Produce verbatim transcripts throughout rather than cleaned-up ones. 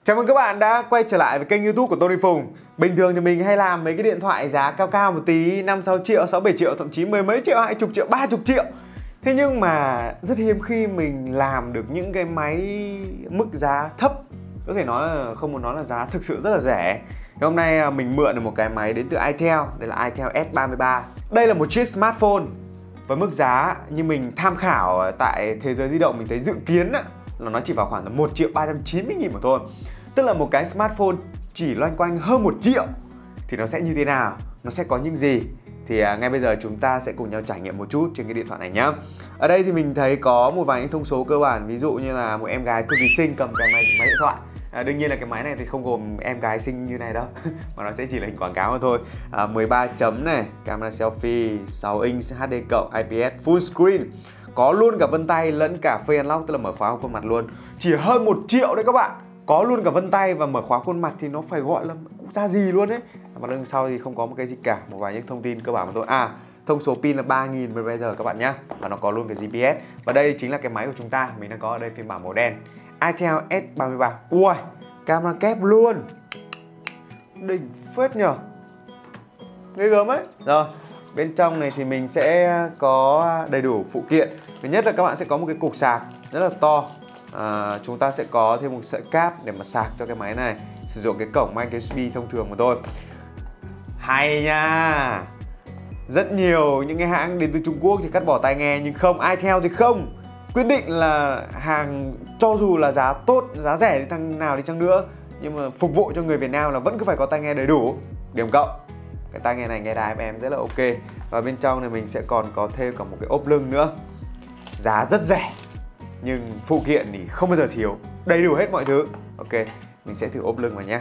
Chào mừng các bạn đã quay trở lại với kênh YouTube của Tony Phùng. Bình thường thì mình hay làm mấy cái điện thoại giá cao cao một tí, năm sáu triệu, sáu bảy triệu, thậm chí mười mấy triệu, hai chục triệu, ba chục triệu. Thế nhưng mà rất hiếm khi mình làm được những cái máy mức giá thấp. Có thể nói là không muốn nói là giá thực sự rất là rẻ. Thì hôm nay mình mượn được một cái máy đến từ Itel, đây là Itel S ba mươi ba. Đây là một chiếc smartphone với mức giá như mình tham khảo tại Thế giới di động, mình thấy dự kiến là nó chỉ vào khoảng một triệu ba trăm chín mươi nghìn mà thôi. Tức là một cái smartphone chỉ loanh quanh hơn một triệu thì nó sẽ như thế nào, nó sẽ có những gì. Thì à, ngay bây giờ chúng ta sẽ cùng nhau trải nghiệm một chút trên cái điện thoại này nhá. Ở đây thì mình thấy có một vài những thông số cơ bản, ví dụ như là một em gái cực kỳ xinh cầm cái máy, máy điện thoại. À, đương nhiên là cái máy này thì không gồm em gái xinh như này đâu mà nó sẽ chỉ là hình quảng cáo mà thôi. à, mười ba chấm này, camera selfie, sáu inch hát đê cộng, i pê ét full screen, có luôn cả vân tay lẫn cả Face Unlock, tức là mở khóa khuôn mặt luôn. Chỉ hơn một triệu đấy các bạn, có luôn cả vân tay và mở khóa khuôn mặt thì nó phải gọi là cũng ra gì luôn đấy. Mặt đằng sau thì không có một cái gì cả, một vài những thông tin cơ bản mà thôi. À, thông số pin là ba nghìn mAh các bạn nhá, và nó có luôn cái giê pê ét. Và đây chính là cái máy của chúng ta, mình đang có ở đây phiên bản màu đen Itel S ba mươi ba. Ui, camera kép luôn, đỉnh phết nhờ, ghê gớm ấy. Rồi, bên trong này thì mình sẽ có đầy đủ phụ kiện. Thứ nhất là các bạn sẽ có một cái cục sạc rất là to. À, chúng ta sẽ có thêm một sợi cáp để mà sạc cho cái máy này, sử dụng cái cổng micro u ét bê thông thường mà thôi. Hay nha, rất nhiều những cái hãng đến từ Trung Quốc thì cắt bỏ tai nghe, nhưng không, Itel thì không, quyết định là hàng cho dù là giá tốt, giá rẻ đi thằng nào đi chăng nữa, nhưng mà phục vụ cho người Việt Nam là vẫn cứ phải có tai nghe đầy đủ. Điểm cộng, cái tai nghe này nghe đài em rất là ok. Và bên trong này mình sẽ còn có thêm cả một cái ốp lưng nữa. Giá rất rẻ nhưng phụ kiện thì không bao giờ thiếu, đầy đủ hết mọi thứ. Ok, mình sẽ thử ốp lưng vào nhé.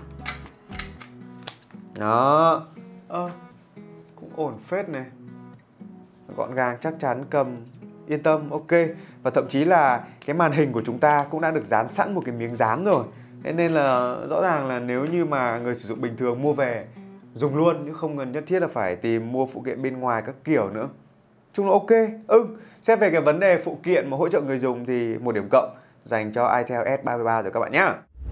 Đó, à, cũng ổn phết này, gọn gàng, chắc chắn, cầm yên tâm, ok. Và thậm chí là cái màn hình của chúng ta cũng đã được dán sẵn một cái miếng dán rồi. Thế nên là rõ ràng là nếu như mà người sử dụng bình thường mua về dùng luôn, chứ không cần nhất thiết là phải tìm mua phụ kiện bên ngoài các kiểu nữa. Chung là ok. Ừ, xét về cái vấn đề phụ kiện mà hỗ trợ người dùng thì một điểm cộng dành cho Itel S ba mươi ba rồi các bạn nhé.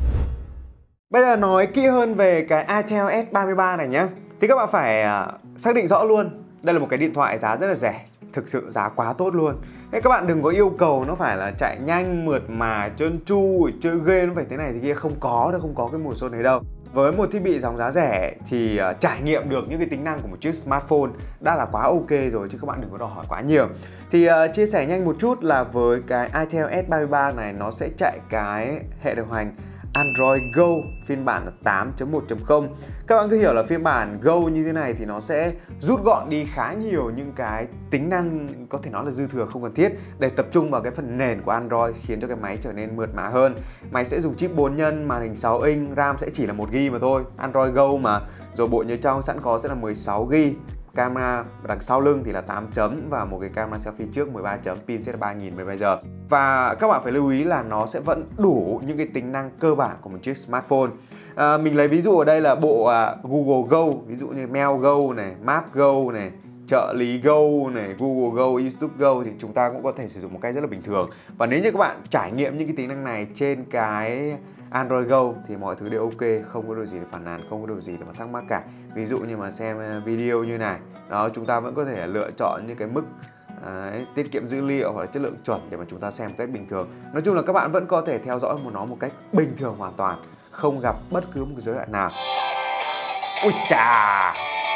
Bây giờ nói kỹ hơn về cái Itel S ba mươi ba này nhé. Thì các bạn phải xác định rõ luôn, đây là một cái điện thoại giá rất là rẻ, thực sự giá quá tốt luôn. Thế các bạn đừng có yêu cầu nó phải là chạy nhanh, mượt mà, trơn tru, chơi game nó phải thế này thế kia, không có đâu, không có cái mùa xuân này đâu. Với một thiết bị dòng giá rẻ thì uh, trải nghiệm được những cái tính năng của một chiếc smartphone đã là quá ok rồi, chứ các bạn đừng có đòi hỏi quá nhiều. Thì uh, chia sẻ nhanh một chút là với cái Itel S ba mươi ba này nó sẽ chạy cái hệ điều hành Android Go phiên bản là tám chấm một chấm không. Các bạn cứ hiểu là phiên bản Go như thế này thì nó sẽ rút gọn đi khá nhiều những cái tính năng có thể nói là dư thừa không cần thiết, để tập trung vào cái phần nền của Android, khiến cho cái máy trở nên mượt mà hơn. Máy sẽ dùng chip bốn nhân, màn hình sáu inch, RAM sẽ chỉ là một gi ga bai mà thôi, Android Go mà. Rồi bộ nhớ trong sẵn có sẽ là mười sáu gi ga bai. Camera đằng sau lưng thì là tám chấm và một cái camera selfie trước mười ba chấm, pin sẽ là ba nghìn mAh. Và các bạn phải lưu ý là nó sẽ vẫn đủ những cái tính năng cơ bản của một chiếc smartphone. À, mình lấy ví dụ ở đây là bộ à, Google Go, ví dụ như Mail Go này, Map Go này, trợ lý Go này, Google Go, YouTube Go thì chúng ta cũng có thể sử dụng một cách rất là bình thường. Và nếu như các bạn trải nghiệm những cái tính năng này trên cái Android Go thì mọi thứ đều ok, không có điều gì để phàn nàn, không có điều gì để mà thắc mắc cả. Ví dụ như mà xem video như này, đó, chúng ta vẫn có thể lựa chọn những cái mức Đấy, tiết kiệm dữ liệu hoặc là chất lượng chuẩn để mà chúng ta xem một cách bình thường. Nói chung là các bạn vẫn có thể theo dõi một nó một cách bình thường hoàn toàn, không gặp bất cứ một cái giới hạn nào. Ui chà!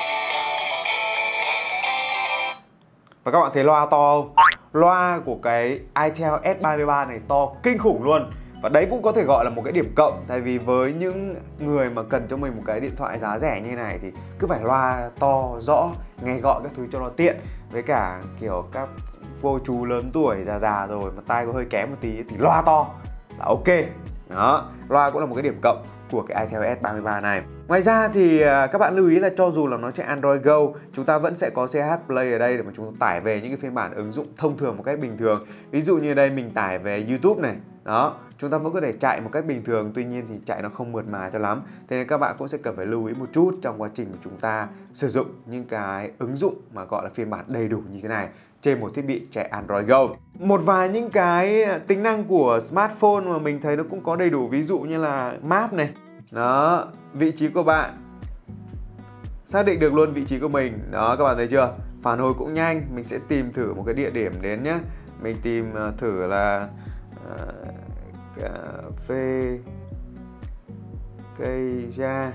Và các bạn thấy loa to không? Loa của cái Itel S ba mươi ba này to kinh khủng luôn. Và đấy cũng có thể gọi là một cái điểm cộng. Tại vì với những người mà cần cho mình một cái điện thoại giá rẻ như này thì cứ phải loa to, rõ, nghe gọi các thứ cho nó tiện. Với cả kiểu các cô chú lớn tuổi già già rồi mà tai có hơi kém một tí thì loa to là ok. Đó, loa cũng là một cái điểm cộng của cái Itel S ba mươi ba này. Ngoài ra thì các bạn lưu ý là cho dù là nó chạy Android Go, chúng ta vẫn sẽ có xê hát Play ở đây để mà chúng ta tải về những cái phiên bản ứng dụng thông thường một cách bình thường. Ví dụ như ở đây mình tải về YouTube này, đó, chúng ta vẫn có thể chạy một cách bình thường, tuy nhiên thì chạy nó không mượt mà cho lắm. Thế nên các bạn cũng sẽ cần phải lưu ý một chút trong quá trình của chúng ta sử dụng những cái ứng dụng mà gọi là phiên bản đầy đủ như thế này trên một thiết bị chạy Android Go. Một vài những cái tính năng của smartphone mà mình thấy nó cũng có đầy đủ, ví dụ như là Map này. Đó, vị trí của bạn. Xác định được luôn vị trí của mình. Đó, các bạn thấy chưa? Phản hồi cũng nhanh. Mình sẽ tìm thử một cái địa điểm đến nhé. Mình tìm thử là uh, cà phê cây ra.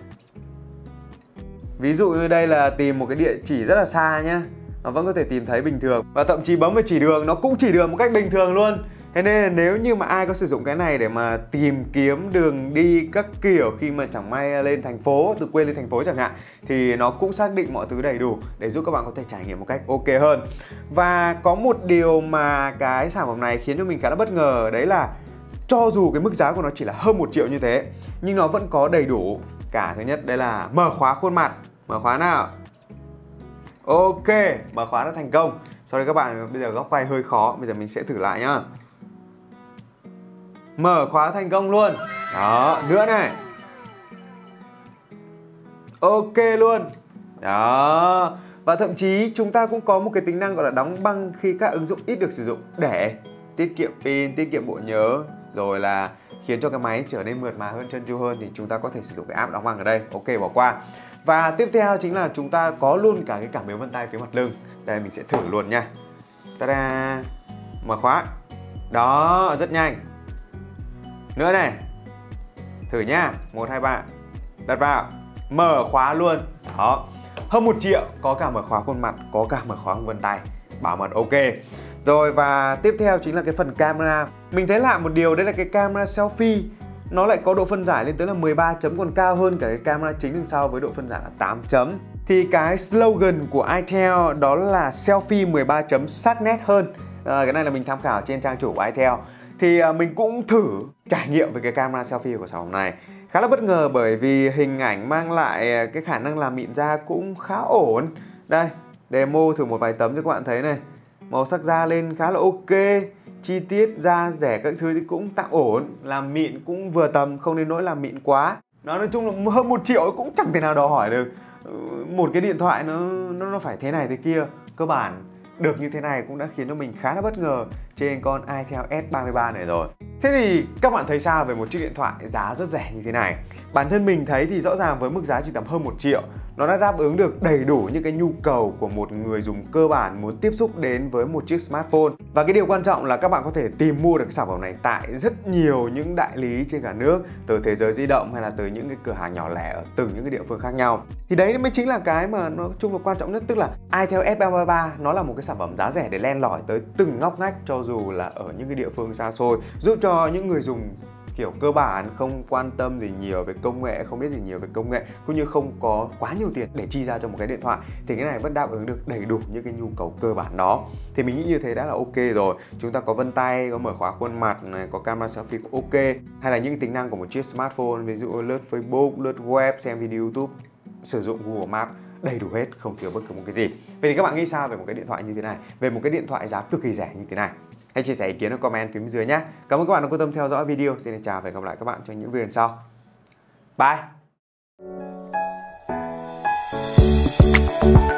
Ví dụ như đây là tìm một cái địa chỉ rất là xa nhá, nó vẫn có thể tìm thấy bình thường. Và thậm chí bấm vào chỉ đường nó cũng chỉ đường một cách bình thường luôn. Thế nên là nếu như mà ai có sử dụng cái này để mà tìm kiếm đường đi các kiểu khi mà chẳng may lên thành phố, từ quê lên thành phố chẳng hạn, thì nó cũng xác định mọi thứ đầy đủ để giúp các bạn có thể trải nghiệm một cách ok hơn. Và có một điều mà cái sản phẩm này khiến cho mình khá là bất ngờ, đấy là cho dù cái mức giá của nó chỉ là hơn một triệu như thế, nhưng nó vẫn có đầy đủ cả. Thứ nhất đây là mở khóa khuôn mặt. Mở khóa nào. Ok, mở khóa đã thành công. Sau đây các bạn, bây giờ góc quay hơi khó, bây giờ mình sẽ thử lại nhá. Mở khóa thành công luôn. Đó, nữa này. Ok luôn. Đó. Và thậm chí chúng ta cũng có một cái tính năng gọi là đóng băng khi các ứng dụng ít được sử dụng, để tiết kiệm pin, tiết kiệm bộ nhớ, rồi là khiến cho cái máy trở nên mượt mà hơn, trơn tru hơn, thì chúng ta có thể sử dụng cái app đóng băng ở đây. Ok, bỏ qua. Và tiếp theo chính là chúng ta có luôn cả cái cảm biến vân tay phía mặt lưng. Đây mình sẽ thử luôn nha. Ta-da. Mở khóa. Đó, rất nhanh. Nữa này. Thử nhá. một, hai, ba. Đặt vào. Mở khóa luôn. Đó. Hơn một triệu, có cả mở khóa khuôn mặt, có cả mở khóa vân tay. Bảo mật ok. Rồi, và tiếp theo chính là cái phần camera. Mình thấy lạ một điều, đấy là cái camera selfie nó lại có độ phân giải lên tới là mười ba chấm, còn cao hơn cả cái camera chính đằng sau với độ phân giải là tám chấm. Thì cái slogan của iTel đó là selfie mười ba chấm sắc nét hơn. À, cái này là mình tham khảo trên trang chủ của iTel. Thì à, mình cũng thử trải nghiệm với cái camera selfie của sản phẩm này. Khá là bất ngờ bởi vì hình ảnh mang lại cái khả năng làm mịn da cũng khá ổn. Đây, demo thử một vài tấm cho các bạn thấy này. Màu sắc da lên khá là ok. Chi tiết da rẻ các thứ thì cũng tạm ổn. Làm mịn cũng vừa tầm, không đến nỗi làm mịn quá. Nó nói chung là hơn một triệu cũng chẳng thể nào đòi hỏi được. Một cái điện thoại nó, nó, nó phải thế này thế kia. Cơ bản được như thế này cũng đã khiến cho mình khá là bất ngờ trên con iTel S ba mươi ba này rồi. Thế thì các bạn thấy sao về một chiếc điện thoại giá rất rẻ như thế này? Bản thân mình thấy thì rõ ràng với mức giá chỉ tầm hơn một triệu, nó đã đáp ứng được đầy đủ những cái nhu cầu của một người dùng cơ bản muốn tiếp xúc đến với một chiếc smartphone. Và cái điều quan trọng là các bạn có thể tìm mua được cái sản phẩm này tại rất nhiều những đại lý trên cả nước, từ Thế Giới Di Động hay là từ những cái cửa hàng nhỏ lẻ ở từng những cái địa phương khác nhau. Thì đấy mới chính là cái mà nó chung là quan trọng nhất, tức là iTel S ba mươi ba nó là một cái sản phẩm giá rẻ để len lỏi tới từng ngóc ngách, cho dù là ở những cái địa phương xa xôi, giúp cho những người dùng kiểu cơ bản không quan tâm gì nhiều về công nghệ, không biết gì nhiều về công nghệ, cũng như không có quá nhiều tiền để chi ra cho một cái điện thoại, thì cái này vẫn đáp ứng được đầy đủ những cái nhu cầu cơ bản đó. Thì mình nghĩ như thế đã là ok rồi. Chúng ta có vân tay, có mở khóa khuôn mặt này, có camera selfie cũng ok, hay là những tính năng của một chiếc smartphone, ví dụ lướt Facebook, lướt web, xem video YouTube, sử dụng Google Maps, đầy đủ hết, không thiếu bất cứ một cái gì. Vậy thì các bạn nghĩ sao về một cái điện thoại như thế này, về một cái điện thoại giá cực kỳ rẻ như thế này? Hãy chia sẻ ý kiến ở comment phía bên dưới nhé. Cảm ơn các bạn đã quan tâm theo dõi video. Xin chào và hẹn gặp lại các bạn trong những video sau. Bye!